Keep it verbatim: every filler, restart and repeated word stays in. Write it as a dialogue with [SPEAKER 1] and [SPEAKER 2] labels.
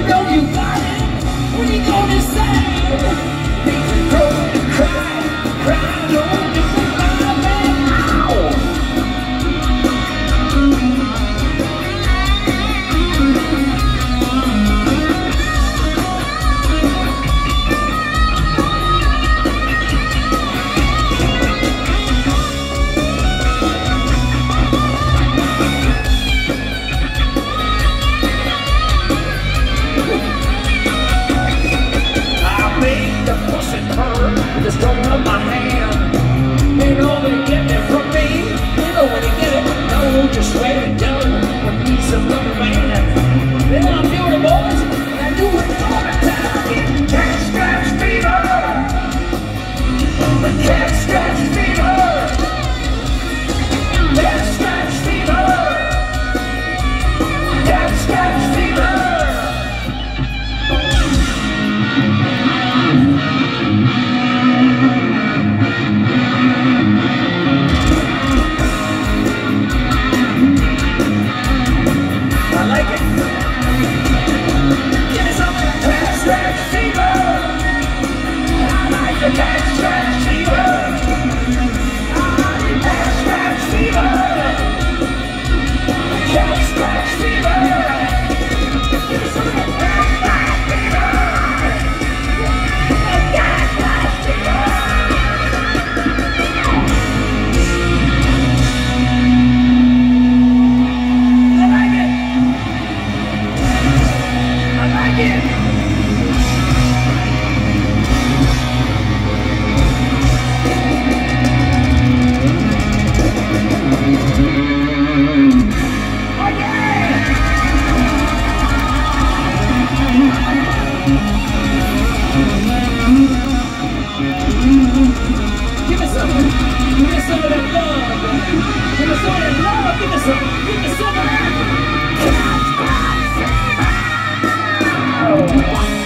[SPEAKER 1] know you got it. What you gonna say? Baby, go and cry, cry, don't you think my man? Ow! The stroke of my hand, you know when you get it from me, you know when you get it, no, just swear it down with me some rubber band. Then I'm doing the boys, and I do it all the time. Cat scratch fever, the cat scratch fever, cat scratch fever, cat scratch fever. Give me some, give me some of that love, give me some of that love, give me some, give me some of that.